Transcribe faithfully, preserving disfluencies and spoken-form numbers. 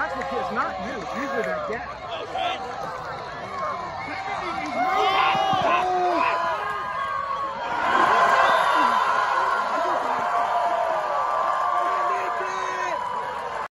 That's what it's not you. It's usually that gap. Okay.